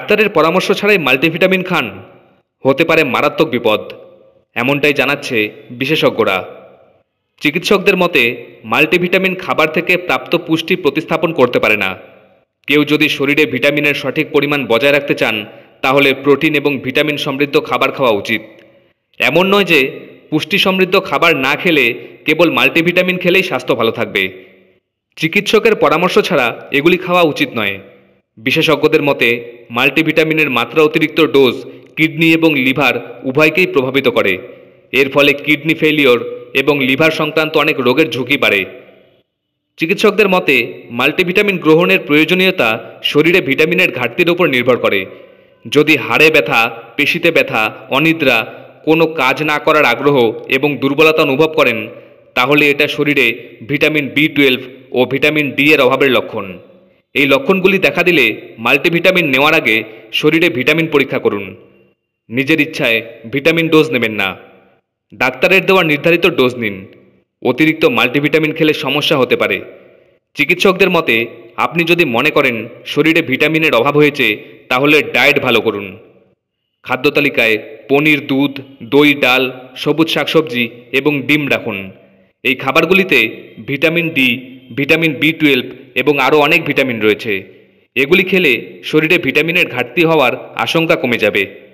ডাক্তারের পরামর্শ ছাড়াই মাল্টিভিটামিন খান, হতে পারে মারাত্মক বিপদ, এমনটাই জানাচ্ছে বিশেষজ্ঞরা। চিকিৎসকদের মতে মাল্টিভিটামিন খাবার থেকে প্রাপ্ত পুষ্টি প্রতিস্থাপন করতে পারে না। কেউ যদি শরীরে ভিটামিনের সঠিক পরিমাণ বজায় রাখতে চান তাহলে প্রোটিন এবং ভিটামিন সমৃদ্ধ খাবার খাওয়া উচিত। এমন নয় যে পুষ্টি সমৃদ্ধ খাবার না খেলে কেবল মাল্টিভিটামিন খেলেই স্বাস্থ্য ভালো থাকবে। চিকিৎসকের পরামর্শ ছাড়া এগুলি খাওয়া উচিত নয়। বিশেষজ্ঞদের মতে মাল্টিভিটামিনের মাত্রা অতিরিক্ত ডোজ কিডনি এবং লিভার উভয়কেই প্রভাবিত করে। এর ফলে কিডনি ফেলিওর এবং লিভার সংক্রান্ত অনেক রোগের ঝুঁকি বাড়ে। চিকিৎসকদের মতে মাল্টিভিটামিন গ্রহণের প্রয়োজনীয়তা শরীরে ভিটামিনের ঘাটতির উপর নির্ভর করে। যদি হাড়ে ব্যথা, পেশিতে ব্যথা, অনিদ্রা, কোনো কাজ না করার আগ্রহ এবং দুর্বলতা অনুভব করেন তাহলে এটা শরীরে ভিটামিন বি12 ও ভিটামিন ডি এর অভাবের লক্ষণ। এই লক্ষণগুলি দেখা দিলে মাল্টিভিটামিন নেওয়ার আগে শরীরে ভিটামিন পরীক্ষা করুন। নিজের ইচ্ছায় ভিটামিন ডোজ নেবেন না, ডাক্তারের দেওয়া নির্ধারিত ডোজ নিন। অতিরিক্ত মাল্টিভিটামিন খেলে সমস্যা হতে পারে। চিকিৎসকদের মতে আপনি যদি মনে করেন শরীরে ভিটামিনের অভাব হয়েছে তাহলে ডায়েট ভালো করুন। খাদ্য তালিকায় পনির, দুধ, দই, ডাল, সবুজ শাকসবজি এবং ডিম রাখুন। এই খাবারগুলিতে ভিটামিন ডি, ভিটামিন বি12 এবং আরও অনেক ভিটামিন রয়েছে। এগুলি খেলে শরীরে ভিটামিনের ঘাটতি হওয়ার আশঙ্কা কমে যাবে।